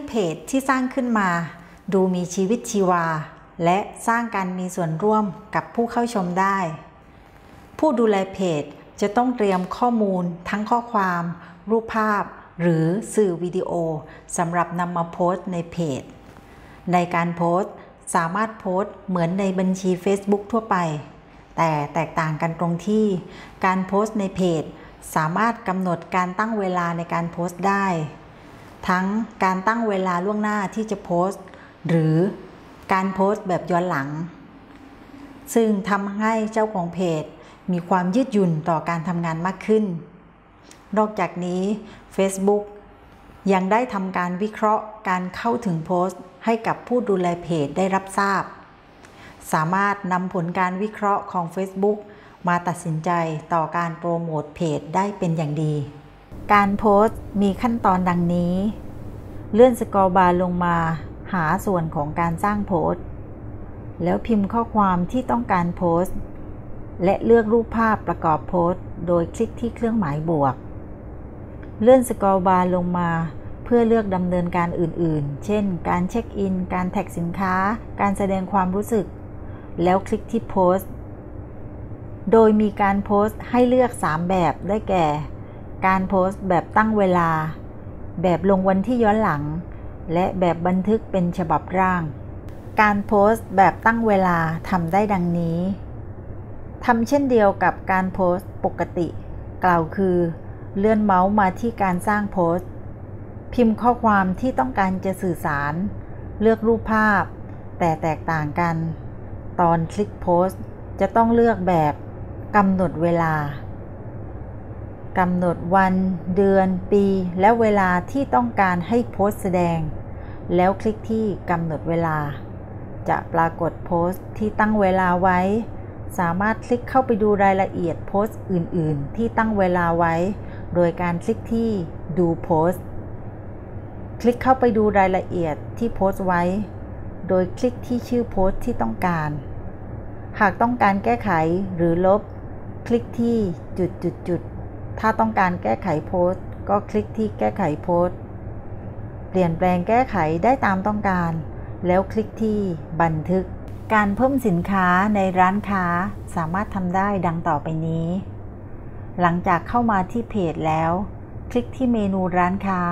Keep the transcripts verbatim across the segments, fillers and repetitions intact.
เพจที่สร้างขึ้นมาดูมีชีวิตชีวาและสร้างการมีส่วนร่วมกับผู้เข้าชมได้ผู้ดูแลเพจจะต้องเตรียมข้อมูลทั้งข้อความรูปภาพหรือสื่อวิดีโอสำหรับนำมาโพสต์ในเพจในการโพสต์สามารถโพสต์เหมือนในบัญชี Facebook ทั่วไปแต่แตกต่างกันตรงที่การโพสต์ในเพจสามารถกำหนดการตั้งเวลาในการโพสต์ได้ทั้งการตั้งเวลาล่วงหน้าที่จะโพสต์หรือการโพสต์แบบย้อนหลังซึ่งทำให้เจ้าของเพจมีความยืดหยุ่นต่อการทำงานมากขึ้นนอกจากนี้ Facebook ยังได้ทำการวิเคราะห์การเข้าถึงโพสต์ให้กับผู้ดูแลเพจได้รับทราบสามารถนำผลการวิเคราะห์ของ Facebook มาตัดสินใจต่อการโปรโมทเพจได้เป็นอย่างดีการโพสต์มีขั้นตอนดังนี้เลื่อนสครอลบาร์ลงมาหาส่วนของการสร้างโพสต์แล้วพิมพ์ข้อความที่ต้องการโพสต์และเลือกรูปภาพประกอบโพสต์โดยคลิกที่เครื่องหมายบวกเลื่อนสครอลบาร์ลงมาเพื่อเลือกดำเนินการอื่นๆเช่นการเช็คอินการแท็กสินค้าการแสดงความรู้สึกแล้วคลิกที่โพสต์โดยมีการโพสต์ให้เลือกสามแบบได้แก่การโพสต์แบบตั้งเวลาแบบลงวันที่ย้อนหลังและแบบบันทึกเป็นฉบับร่างการโพสต์แบบตั้งเวลาทำได้ดังนี้ทำเช่นเดียวกับการโพสต์ปกติกล่าวคือเลื่อนเมาส์มาที่การสร้างโพสต์พิมพ์ข้อความที่ต้องการจะสื่อสารเลือกรูปภาพแต่แตกต่างกันตอนคลิกโพสต์จะต้องเลือกแบบกำหนดเวลากำหนดวันเดือนปีและเวลาที่ต้องการให้โพสต์แสดงแล้วคลิกที่กำหนดเวลาจะปรากฏโพสต์ที่ตั้งเวลาไว้สามารถคลิกเข้าไปดูรายละเอียดโพสต์อื่นๆที่ตั้งเวลาไว้โดยการคลิกที่ดูโพสต์คลิกเข้าไปดูรายละเอียดที่โพสต์ไว้โดยคลิกที่ชื่อโพสต์ที่ต้องการหากต้องการแก้ไขหรือลบคลิกที่จุดๆถ้าต้องการแก้ไขโพสต์ก็คลิกที่แก้ไขโพสต์เปลี่ยนแปลงแก้ไขได้ตามต้องการแล้วคลิกที่บันทึกการเพิ่มสินค้าในร้านค้าสามารถทำได้ดังต่อไปนี้หลังจากเข้ามาที่เพจแล้วคลิกที่เมนูร้านค้า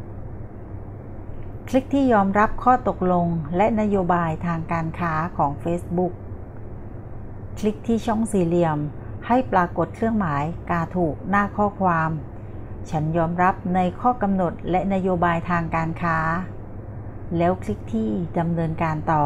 คลิกที่ยอมรับข้อตกลงและนโยบายทางการค้าของ Facebook คลิกที่ช่องสี่เหลี่ยมให้ปรากฏเครื่องหมายกาถูกหน้าข้อความฉันยอมรับในข้อกำหนดและนโยบายทางการค้าแล้วคลิกที่ดำเนินการต่อ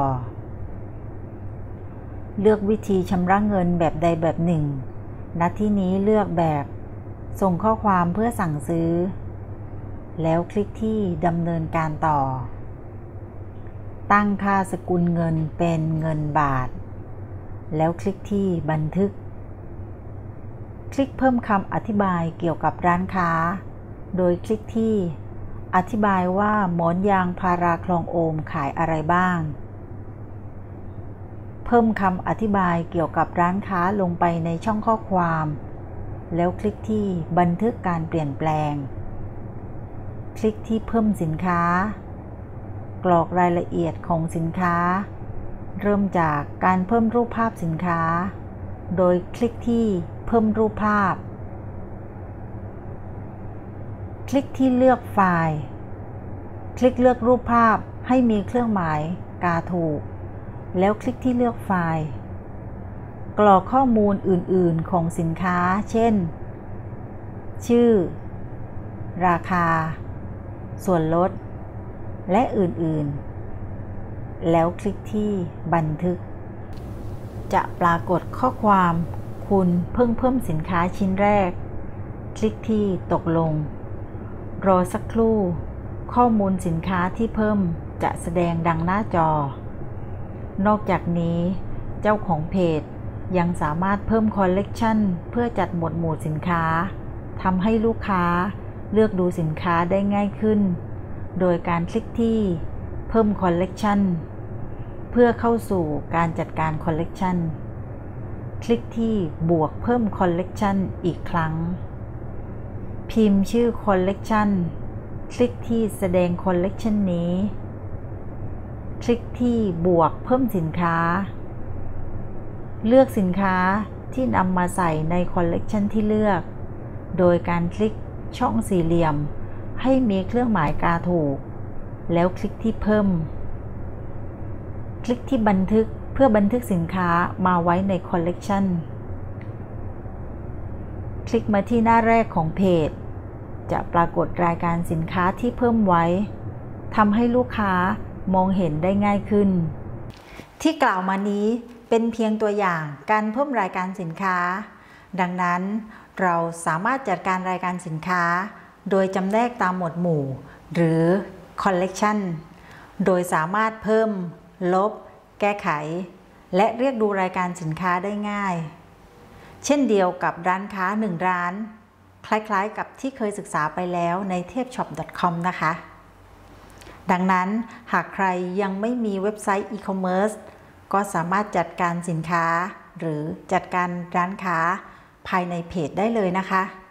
เลือกวิธีชำระเงินแบบใดแบบหนึ่งณที่นี้เลือกแบบส่งข้อความเพื่อสั่งซื้อแล้วคลิกที่ดำเนินการต่อตั้งค่าสกุลเงินเป็นเงินบาทแล้วคลิกที่บันทึกคลิกเพิ่มคำอธิบายเกี่ยวกับร้านค้าโดยคลิกที่อธิบายว่าหมอนยางพาราคลองโอมขายอะไรบ้างเพิ่มคำอธิบายเกี่ยวกับร้านค้าลงไปในช่องข้อความแล้วคลิกที่บันทึกการเปลี่ยนแปลงคลิกที่เพิ่มสินค้ากรอกรายละเอียดของสินค้าเริ่มจากการเพิ่มรูปภาพสินค้าโดยคลิกที่เพิ่มรูปภาพคลิกที่เลือกไฟล์คลิกเลือกรูปภาพให้มีเครื่องหมายกาถูกแล้วคลิกที่เลือกไฟล์กรอกข้อมูลอื่นๆของสินค้าเช่นชื่อราคาส่วนลดและอื่นๆแล้วคลิกที่บันทึกจะปรากฏข้อความคุณเพิ่งเพิ่มสินค้าชิ้นแรกคลิกที่ตกลงรอสักครู่ข้อมูลสินค้าที่เพิ่มจะแสดงดังหน้าจอนอกจากนี้เจ้าของเพจยังสามารถเพิ่มคอลเลกชันเพื่อจัดหมวดหมู่สินค้าทำให้ลูกค้าเลือกดูสินค้าได้ง่ายขึ้นโดยการคลิกที่เพิ่มคอลเลกชันเพื่อเข้าสู่การจัดการคอลเลกชันคลิกที่บวกเพิ่มคอลเลกชันอีกครั้งพิมพ์ชื่อคอลเลกชันคลิกที่แสดงคอลเลกชันนี้คลิกที่บวกเพิ่มสินค้าเลือกสินค้าที่นำมาใส่ในคอลเลกชันที่เลือกโดยการคลิกช่องสี่เหลี่ยมให้มีเครื่องหมายกาถูกแล้วคลิกที่เพิ่มคลิกที่บันทึกเพื่อบันทึกสินค้ามาไว้ในคอลเลกชันคลิกมาที่หน้าแรกของเพจจะปรากฏรายการสินค้าที่เพิ่มไว้ทำให้ลูกค้ามองเห็นได้ง่ายขึ้นที่กล่าวมานี้เป็นเพียงตัวอย่างการเพิ่มรายการสินค้าดังนั้นเราสามารถจัดการรายการสินค้าโดยจำแนกตามหมวดหมู่หรือ Collection โดยสามารถเพิ่มลบแก้ไขและเรียกดูรายการสินค้าได้ง่ายเช่นเดียวกับร้านค้าหนึ่งร้านคล้ายๆกับที่เคยศึกษาไปแล้วใน เทพช็อป ดอท คอม นะคะดังนั้นหากใครยังไม่มีเว็บไซต์อีคอมเมิร์ซก็สามารถจัดการสินค้าหรือจัดการร้านค้าภายในเพจได้เลยนะคะ